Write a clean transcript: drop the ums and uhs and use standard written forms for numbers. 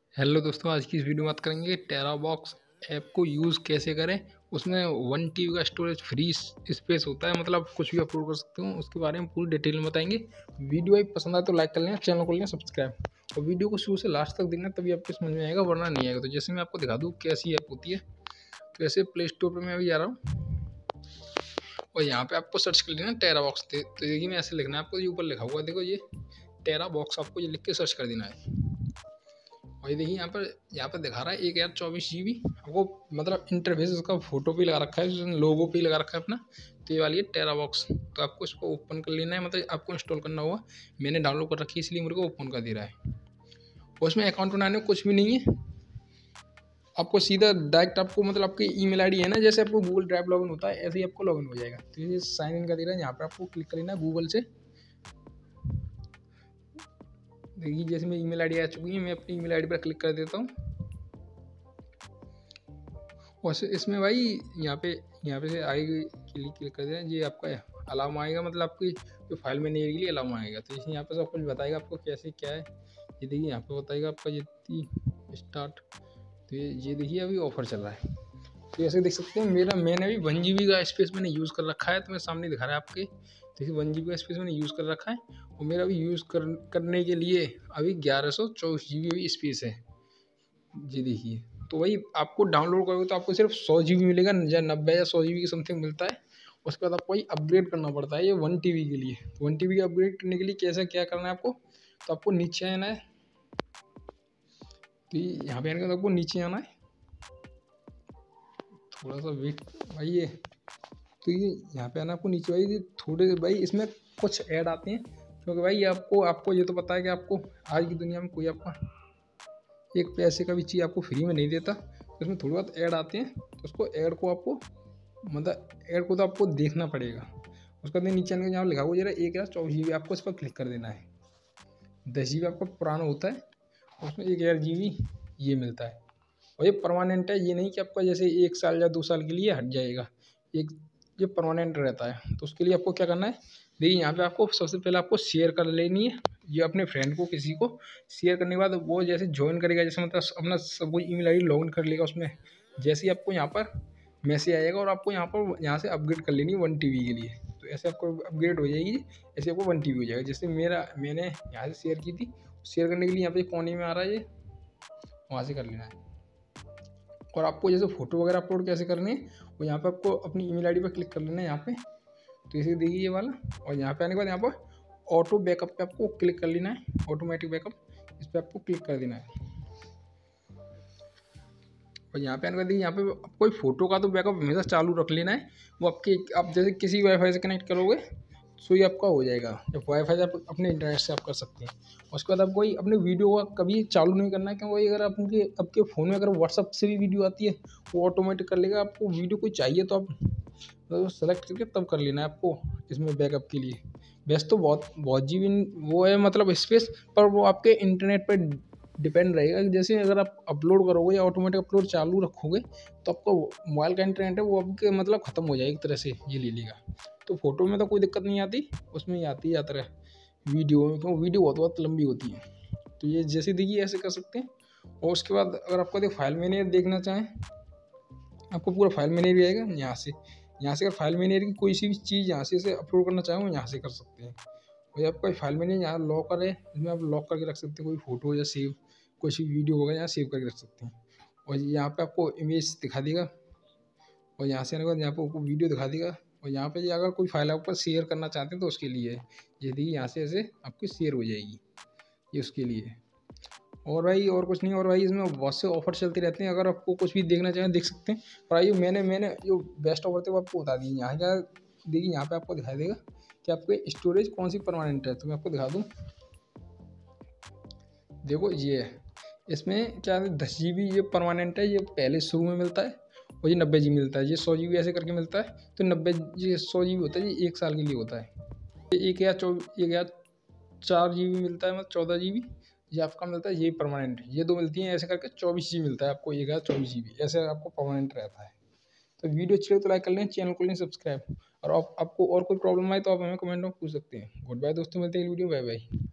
Hello दोस्तों, आज की इस वीडियो में बात करेंगे टेराबॉक्स ऐप को यूज़ कैसे करें। उसमें 1 TB का स्टोरेज फ्री स्पेस होता है, मतलब कुछ भी अपलोड कर सकते हो। उसके बारे में पूरी डिटेल में बताएंगे। वीडियो ही पसंद आए तो लाइक कर लेना, चैनल को लेना सब्सक्राइब और वीडियो को शुरू से लास्ट तक देखना, तभी आपको समझ में आएगा, वरना नहीं आएगा। तो जैसे मैं आपको दिखा दूँ कैसी ऐप होती है। तो ऐसे प्ले स्टोर पर मैं अभी जा रहा हूँ और यहाँ पे आपको सर्च कर लेना टेराबॉक्स। तो देखिए मैं ऐसे लिखना है आपको, ये ऊपर लिखा हुआ है, देखो ये टेराबॉक्स, आपको ये लिख के सर्च कर देना है। और ये देखिए यहाँ पर दिखा रहा है 1024 GB। आपको मतलब इंटरफेस उसका फोटो भी लगा रखा है, लोगो भी लगा रखा है अपना। तो ये वाली है टेराबॉक्स। तो आपको इसको ओपन कर लेना है, मतलब आपको इंस्टॉल करना होगा। मैंने डाउनलोड कर रखी है इसलिए मेरे को ओपन कर दे रहा है। और उसमें अकाउंट बनाने को कुछ भी नहीं है। आपको सीधा डायरेक्ट आपको मतलब आपकी ईमेल आईडी है ना, जैसे आपको गूगल ड्राइव लॉगिन होता है, ऐसे ही आपको लॉगिन हो जाएगा। तो ये साइन इन का दे रहा है, यहाँ पर आपको क्लिक कर लेना है गूगल से। देखिए जैसे मेरी ईमेल आईडी आ चुकी है, मैं अपनी ईमेल आईडी पर क्लिक कर देता हूँ। और इसमें भाई यहाँ पे से आएगी, क्लिक कर देना, ये आपका अलार्म आएगा, मतलब आपकी जो फाइल में नहीं के लिए अलार्म आएगा। तो इसमें यहाँ पे सब कुछ बताएगा आपको कैसे क्या है। ये देखिए यहाँ पे बताएगा आपका ये स्टार्ट। तो ये देखिए अभी ऑफर चल रहा है। तो ऐसे देख सकते हैं मैंने अभी 1 GB का स्पेस मैंने यूज़ कर रखा है। तो मैं सामने दिखा रहा है आपके, देखिए 1 GB का स्पेस मैंने यूज़ कर रखा है। और मेरा अभी यूज़ करने के लिए अभी 1124 GB अभी स्पेस है। जी देखिए, तो वही आपको डाउनलोड करोगे तो आपको सिर्फ 100 GB मिलेगा, या 90 या 100 GB के समथिंग मिलता है। उसके बाद आपको वही अपग्रेड करना पड़ता है ये 1 TB के लिए। 1 TB का अपग्रेड करने के लिए कैसा क्या करना है आपको, तो आपको नीचे आना है। तो यहाँ पे आने के बाद आपको नीचे आना है, थोड़ा सा वेट भाई ये। तो ये यहाँ पे आना आपको नीचे भाई, थोड़े भाई इसमें कुछ ऐड आते हैं, क्योंकि भाई आपको आपको ये तो पता है कि आपको आज की दुनिया में कोई आपका एक पैसे का भी चीज़ आपको फ्री में नहीं देता। तो इसमें थोड़ी बहुत ऐड आते हैं, तो उसको ऐड को आपको मतलब ऐड को तो आपको देखना पड़ेगा। उसका बाद नीचे यहाँ लिखा हुआ जरा 1024 GB, आपको इस पर क्लिक कर देना है। 10 GB आपका पुराना होता है, उसमें 1000 GB ये मिलता है। और ये परमानेंट है, ये नहीं कि आपका जैसे 1 साल या 2 साल के लिए हट जाएगा। एक ये परमानेंट रहता है। तो उसके लिए आपको क्या करना है, देखिए यहाँ पे आपको सबसे पहले आपको शेयर कर लेनी है ये अपने फ्रेंड को, किसी को शेयर करने के बाद वो जैसे ज्वाइन करेगा, जैसे मतलब अपना सब कुछ ईमेल आईडी लॉगिन कर लेगा उसमें। जैसे ही आपको यहाँ पर मैसेज आएगा और आपको यहाँ से अपग्रेड कर लेनी है 1 TB के लिए। तो ऐसे आपको अपग्रेड हो जाएगी, ऐसे आपको 1 TB हो जाएगा। जैसे मैंने यहाँ से शेयर की थी, शेयर करने के लिए यहाँ पे कोने में आ रहा है ये, वहाँ से कर लेना है। और आपको जैसे फ़ोटो वगैरह अपलोड कैसे करनी है, वो यहाँ पे आपको अपनी ईमेल आईडी पर क्लिक कर लेना है यहाँ पे। तो इसे देखिए ये वाला, और यहाँ पे आने के बाद यहाँ पर ऑटो बैकअप पे आपको क्लिक कर लेना है, ऑटोमेटिक बैकअप, इस पर आपको क्लिक कर देना है। और यहाँ पे आने के बाद यहाँ पे कोई फ़ोटो का तो बैकअप हमेशा चालू रख लेना है। वो आप जैसे किसी वाईफाई से कनेक्ट करोगे सो ये आपका हो जाएगा। जब वाईफाई से आप अपने इंटरनेट से आप कर सकते हैं। उसके बाद आपको अपने वीडियो का कभी चालू नहीं करना है, क्योंकि अगर आपके फ़ोन में अगर व्हाट्सअप से भी वीडियो आती है वो ऑटोमेटिक कर लेगा। आपको वीडियो कोई चाहिए तो आप तो सेलेक्ट करके तब कर लेना है आपको इसमें बैकअप के लिए। वैसे तो बहुत जी वो है मतलब स्पेस, पर वो आपके इंटरनेट पर डिपेंड रहेगा। जैसे अगर आप अपलोड करोगे या ऑटोमेटिक अपलोड चालू रखोगे तो आपका मोबाइल का इंटरनेट है वो आपके मतलब ख़त्म हो जाएगी एक तरह से, ये ले लेगा। तो फोटो में तो कोई दिक्कत नहीं आती, उसमें ही आती है ज़्यादातर वीडियो में, क्योंकि वीडियो बहुत लंबी होती है। तो ये जैसे देखिए ऐसे कर सकते हैं। और उसके बाद अगर आपको फाइल मैनेजर देखना चाहें, आपको पूरा फाइल मैनेजर भी आएगा यहाँ से अगर फाइल मैनेजर की कोई सी भी चीज़ यहाँ से अपलोड करना चाहें वो यहाँ से कर सकते हैं। और आपका फाइल मैनेजर यहाँ लॉकर है, इसमें आप लॉक करके रख सकते हैं कोई फोटो या सेव, कोई सी वीडियो होगा यहाँ सेव करके रख सकते हैं। और यहाँ पे आपको इमेज दिखा देगा, और यहाँ से आने के बाद यहाँ पे आपको वीडियो दिखा देगा। और यहाँ पे अगर कोई फाइल आपको शेयर करना चाहते हैं तो उसके लिए है, ये देखिए यहाँ से ऐसे आपकी शेयर हो जाएगी, ये उसके लिए है। और भाई और कुछ नहीं। और भाई इसमें बहुत से ऑफर चलते रहते हैं, अगर आपको कुछ भी देखना चाहें देख सकते हैं। पर भाई मैंने जो बेस्ट ऑफर थे वो आपको बता दिए। यहाँ क्या देखिए, यहाँ पे आपको दिखाई देगा कि आपके स्टोरेज कौन सी परमानेंट है। तो मैं आपको दिखा दूँ, देखो ये है, इसमें क्या है 10 GB ये परमानेंट है, ये पहले शुरू में मिलता है। और ये 90 GB मिलता है, ये 100 GB ऐसे करके मिलता है। तो 90 ये 100 GB होता है, ये 1 साल के लिए होता है। ये 4 GB मिलता है, मतलब 14 GB ये आपका मिलता है, ये परमानेंट। ये दो मिलती हैं ऐसे करके 24 GB मिलता है आपको, 1024 GB ऐसे आपको परमानेंट रहता है। तो वीडियो अच्छी लगे तो लाइक कर लें, चैनल को लें सब्सक्राइब। और आपको और कोई प्रॉब्लम आए तो आप हमें कमेंट में पूछ सकते हैं। गुड बाय दोस्तों, मिलते हैं वीडियो, बाय बाय।